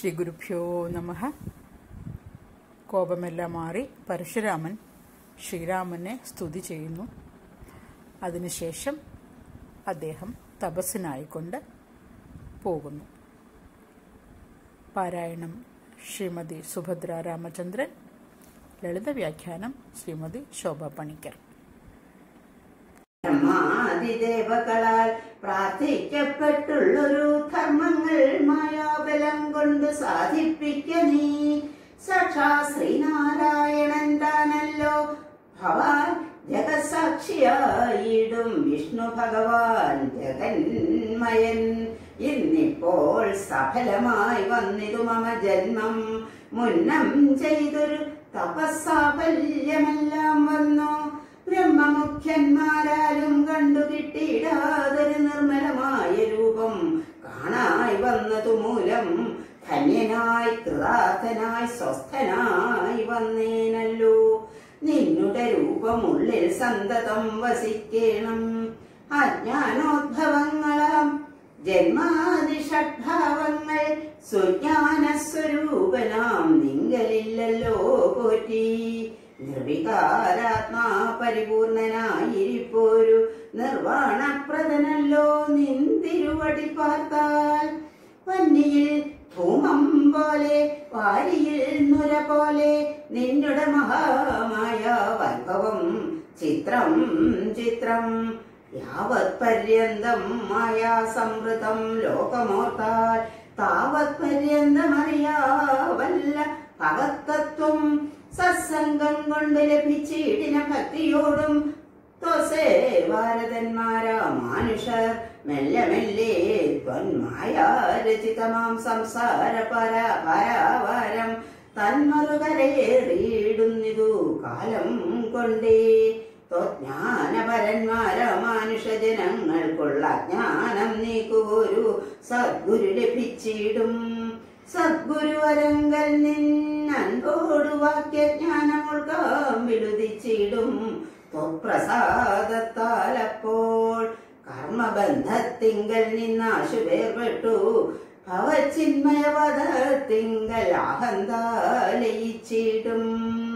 ശ്രീ ഗുരുഭ്യോ നമഃ. കോപമെല്ലാം മാറി പരശുരാമൻ ശ്രീരാമനെ സ്തുതി ചെയ്യുന്നു. അതിനുശേഷം അദ്ദേഹം തപസ്സിനായിക്കൊണ്ട് പോകുന്നു. പാരായണം ശ്രീമതി സുഭദ്ര രാമചന്ദ്രൻ. ലളിത വ്യാഖ്യാനം ശ്രീമതി ശോഭ പണിക്കർ. ദേവകളാൽ പ്രാർത്ഥിക്കപ്പെട്ടുള്ളൊരു ധർമ്മങ്ങൾ മായാബലം കൊണ്ട് സാധിപ്പിക്ക നീ. സാക്ഷാ ശ്രീനാരായണൻ താനല്ലോ ഭവാൻ ജഗസാക്ഷിയായിടും വിഷ്ണു ഭഗവാൻ ജഗന്മയൻ. ഇന്നിപ്പോൾ സഫലമായി വന്നിതു മമ ജന്മം. മുന്നം ചെയ്തൊരു തപസ്സാഫല്യമെല്ലാം വന്നു. ബ്രഹ്മമുഖ്യന്മാരാലും കണ്ടുകിട്ടിയിടാതൊരു നിർമ്മലമായ രൂപം കാണായി വന്നതു മൂലം ധന്യനായി കൃതാർത്ഥനായി സ്വസ്ഥനായി വന്നേനല്ലോ. നിന്നുടെ രൂപമുള്ളിൽ സന്തതം വസിക്കേണം. അജ്ഞാനോദ്ഭവങ്ങളാം ജന്മാതിഷഡ്ഭാവങ്ങൾ സുജ്ഞാനസ്വരൂപനാം നിങ്കലില്ലല്ലോ പോറ്റി. നിർവികാരാത്മാ പരിപൂർണനായിരിപ്പോരു നിർവാണപ്രദനല്ലോ നിന്തിരുവടി പാർത്താൽ. വന്നിയിൽ ധൂമം പോലെ വാരിയിൽ നുര പോലെ നിന്നുടെ മഹാമായ വൈഭവം ചിത്രം ചിത്രം. യാവത് പര്യന്തം മായാ സംവൃതം ലോകമോർത്താൽ താവത് പര്യന്തമറിയാവല്ല ഭഗത്തത്വം. സത്സംഗം കൊണ്ട് ലഭിച്ചിടിന ഭക്തിയോടും ഭാരതന്മാരാ മാനുഷർ മെല്ലെ മെല്ലെ ത്വന്മായാരചിതമാം സംസാര പരാവാരം തന്മറുകരേറിയിടുന്നിതു കാലം കൊണ്ടേ. ജ്ഞാനപരന്മാരാ മാനുഷജനങ്ങൾക്കുള്ള അജ്ഞാനം നീക്കുവൊരു സദ്ഗുരു ലഭിച്ചിടും. സദ്ഗുരുവരങ്കൽ നിന്നോടു വാക്യജ്ഞാനം ഉൾക്കാം വിലുദിച്ചിടും. പ്രസാദത്താൽ അപ്പോൾ കർമ്മബന്ധത്തിങ്കൽ നിന്നാശു വേർപെട്ടു ഭവചിന്മയവദത്തിങ്കൽ ആഹന്താലയിച്ചിടും.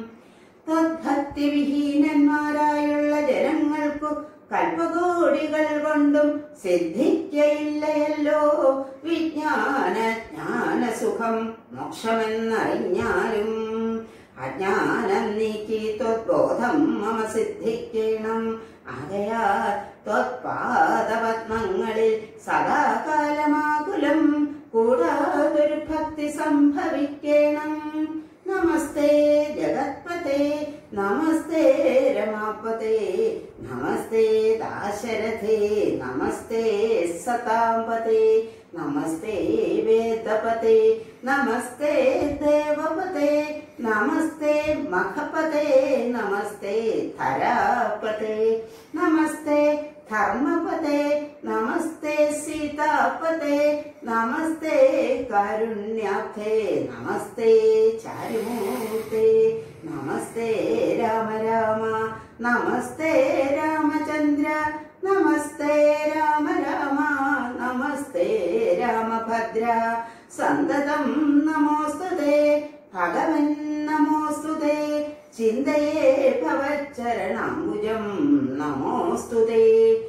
തദ്ഭക്തിവിഹീനന്മാരായുള്ള ജനങ്ങൾക്കു കൽപ്പകോടികൾ കൊണ്ടും സിദ്ധിക്കയില്ലയല്ലോ വിജ്ഞാന ജ്ഞാനസുഖം മോക്ഷമെന്നറിഞ്ഞാലും. അജ്ഞാനം നീക്കി ത്വദ്ബോധം മമ സിദ്ധിക്കണം. ആകയാൽ ത്വത്പാദപത്മങ്ങളിൽ സദാകാലമാകുലം കൂടാതൊരു ഭക്തി സംഭവിക്കണം. നമസ്തേ ജഗത്പതേ നമസ്തേ രമാപതേ നമസ്തേ ദാശരഥേ നമസ്തേ സതാംപതേ നമസ്തേ വേദപതേ നമസ്തേ ദേവപതേ നമസ്തേ മഖപതേ നമസ്തേ ധരാപതേ നമസ്തേ ധർമ്മപതേ നമസ്തേ സീതാപതേ നമസ്തേ കാരുണ്യാബ്ധേ നമസ്തേ ചാരുമൂർത്തേ നമസ്തേ രാമ രാമ നമസ്തേ രാമചന്ദ്ര നമസ്തേ രാമ രാമ നമസ്തേ രാമഭദ്ര. സന്തതം നമോസ്തുതേ ഭഗവൻ നമോസ്തുതേ. ചിന്തയേ ഭവച്ചരണാംബുജം നമോസ്തുതേ.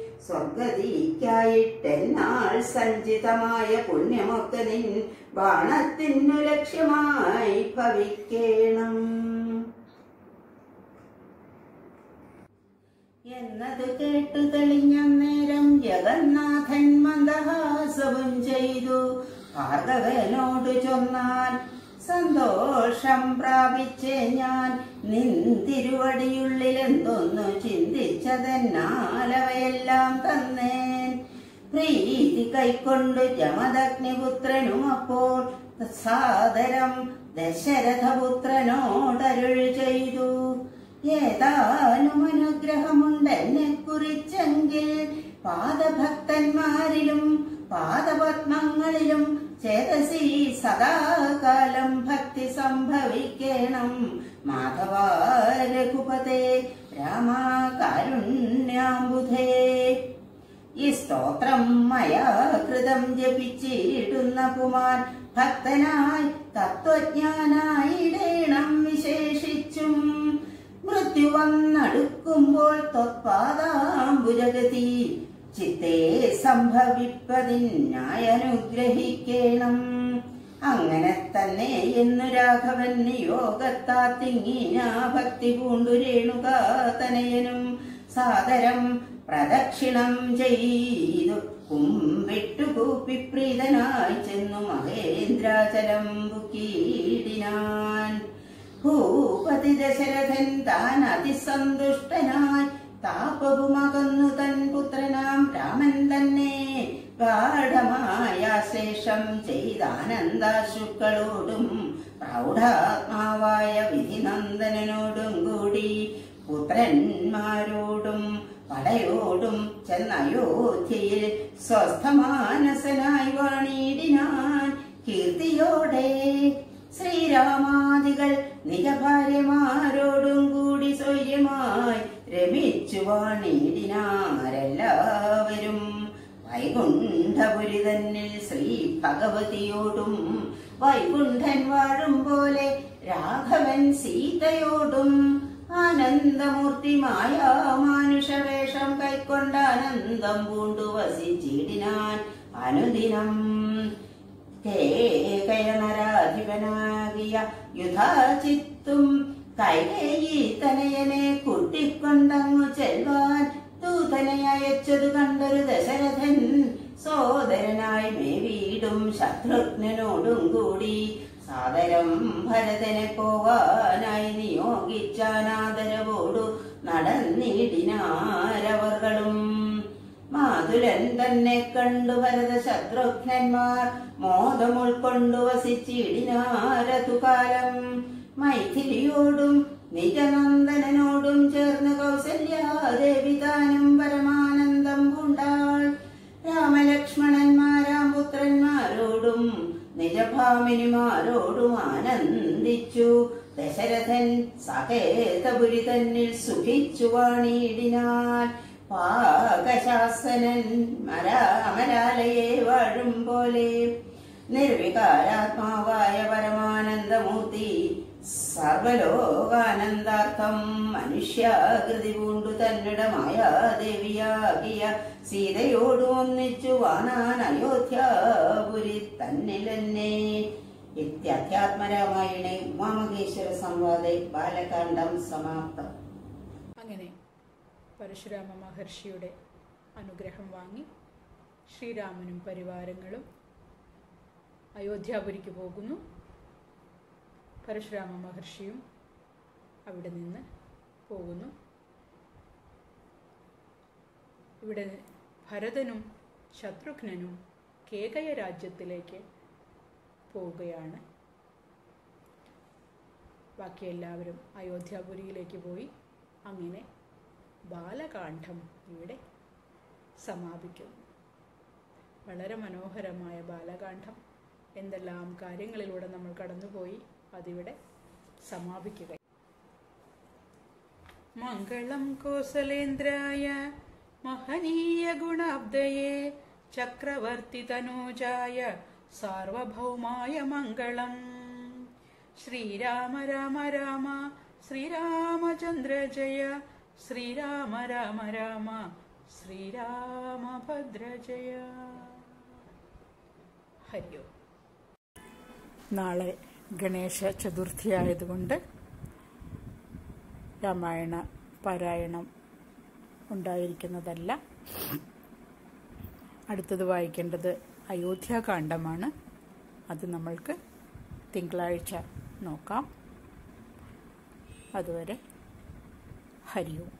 സ്വർഗതിക്കായിട്ടെന്നാൾ സഞ്ചിതമായ പുണ്യമൊക്കെ നിൻ ബാണത്തിനു ലക്ഷ്യമായി ഭവിക്കേണം എന്നത് കേട്ടു തെളിഞ്ഞ നേരം ജഗന്നാഥൻ മന്ദഹാസവും ചെയ്തു. ഭാർഗവനോട് ചൊന്നാൽ സന്തോഷം പ്രാപിച്ചേ ഞാൻ നിന്തിരുവടിയുള്ളിലെന്തൊന്നു ചിന്തിച്ചതെന്നാലവയെല്ലാം തന്നേൻ. പ്രീതി കൈക്കൊണ്ടു ജമദഗ്നിപുത്രനും അപ്പോൾ സാദരം ദശരഥപുത്രനോടരുൾ ചെയ്തു. ഏതാനും അനുഗ്രഹമുണ്ടെന്നെ കുറിച്ചെങ്കിൽ പാദഭക്തന്മാരിലും പാദപത്മങ്ങളിലും ചേതസി സദാകാലം ഭക്തി സംഭവിക്കണം. മാധവ രഘുപതേ രാമ കാരുണ്യാംബുധേ. ഈ സ്തോത്രം മയാ കൃതം ജപിച്ചിടുന്ന പുമാൻ ഭക്തനായി തത്വജ്ഞാനായിടേണം വിശേഷിച്ചും. മൃത്യു വന്നടുക്കുമ്പോൾ ത്വത്പാദാംബുജഗതി ചിത്തേ സംഭവിപ്പതിനായനുഗ്രഹിക്കേണം. അങ്ങനെ തന്നെ എന്നു രാഘവൻ നിയോഗത്താ തിങ്ങിനാ ഭക്തി പൂണ്ടു രേണുകാതനയനും സാദരം പ്രദക്ഷിണം ചെയ്തു കുമ്പിട്ടു കൂപ്പി പ്രീതനായി ചെന്നു മഹേന്ദ്രാചലം ബുക്കീടിനാൻ. ഭൂപതി ദശരഥൻ താൻ അതിസന്തുഷ്ടനായി താപവുമകന്നു തൻ പുത്രനാം രാമൻ തന്നെ ഗാഠമായ ശേഷം ചെയ്താനന്ദാശുക്കളോടും പ്രൗഢാത്മാവായ വിധിനന്ദനോടും കൂടി പുത്രന്മാരോടും പടയോടും ചെന്നയോധ്യയിൽ സ്വസ്ഥമാനസനായി വാണിടിനാൻ കീർത്തിയോടെ. ശ്രീരാമാദികൾ നിജഭാര്യമാരോടും കൂടി സ്വര്യമായി രമിച്ചു വാണിടിനാരെല്ലാവരും. വൈകുണ്ഠപുരി തന്നിൽ ശ്രീ ഭഗവതിയോടും വൈകുണ്ഠൻ വാഴും പോലെ രാഘവൻ സീതയോടും ആനന്ദമൂർത്തിമായ മാനുഷവേഷം കൈക്കൊണ്ട ആനന്ദം പൂണ്ടു വസിച്ചിടിനാൻ അനുദിനം. കേകയനരാധിപനാകിയ യുധാചിത്തും കൈകേയി തനയനെ കൂട്ടിക്കൊണ്ടങ്ങു ചെൽവാൻ ദൂതനെ അയച്ചതു കണ്ടൊരു ദശരഥൻ സോദരനായി മേവീടും ശത്രുഘ്നനോടും കൂടി സാദരം ഭരതനെ പോവാനായി നിയോഗിച്ചാനാദരവോടു നടന്നിടിനാരവർകളും. മാതുലൻ തന്നെ കണ്ടു ഭരത ശത്രുഘ്നന്മാർ മോദം ഉൾക്കൊണ്ടു വസിച്ചിടിനാരതുകാലം. മൈഥിലിയോടും നിജനന്ദനോടും ചേർന്ന് കൗസല്യാദേവി താനും പരമാനന്ദം പൂണ്ടാൾ. രാമലക്ഷ്മണന്മാരാം പുത്രന്മാരോടും നിജഭാമിനിമാരോടും ആനന്ദിച്ചു ദശരഥൻ സകേതപുരി തന്നിൽ സുഖിച്ചു വാണിടിനാൻ. പാകശാസനൻ അമരാലയെ വാഴും പോലെ നിർവികാരാത്മാവായ പരമാനന്ദമൂർത്തി സർവലോകാനന്ദാർത്ഥം മനുഷ്യാകൃതി പൂണ്ടു തന്നിടമായ ദേവിയാകിയ സീതയോട് ഒന്നിച്ചു വാണാൻ അയോധ്യാപുരി തന്നിലെന്നെ. ഇത്യാധ്യാത്മരാമായണേ ഉമാമഹേശ്വര സംവാദേ ബാലകാണ്ഡം സമാപ്തം. അങ്ങനെ പരശുരാമ മഹർഷിയുടെ അനുഗ്രഹം വാങ്ങി ശ്രീരാമനും പരിവാരങ്ങളും അയോധ്യാപുരിക്ക് പോകുന്നു. പരശുരാമ മഹർഷിയും അവിടെ നിന്ന് പോകുന്നു. ഇവിടെ ഭരതനും ശത്രുഘ്നനും കേകയ രാജ്യത്തിലേക്ക് പോവുകയാണ്. ബാക്കി എല്ലാവരും അയോധ്യാപുരിയിലേക്ക് പോയി. അങ്ങനെ ബാലകാണ്ഡം ഇവിടെ സമാപിക്കുന്നു. വളരെ മനോഹരമായ ബാലകാണ്ഡം. എന്തെല്ലാം കാര്യങ്ങളിലൂടെ നമ്മൾ കടന്നുപോയി, അതിവിടെ സമാപിക്കുക. മംഗളം കോസലേന്ദ്രായ മഹനീയ ഗുണാബ്ദയേ ചക്രവർത്തി തനൂജായ സാർവഭൗമായ മംഗളം. ശ്രീരാമ രാമ രാമ ശ്രീരാമചന്ദ്ര ജയ ശ്രീരാമ രാമ രാമ ശ്രീരാമഭദ്ര ജയ. ഹരിയോ. നാളെ ഗണേശ ചതുർത്ഥി ആയതുകൊണ്ട് രാമായണ പാരായണം ഉണ്ടായിരിക്കുന്നതല്ല. അടുത്തത് വായിക്കേണ്ടത് അയോധ്യാകാണ്ഡമാണ്. അത് നമ്മൾക്ക് തിങ്കളാഴ്ച നോക്കാം. അതുവരെ ഹരിയോ.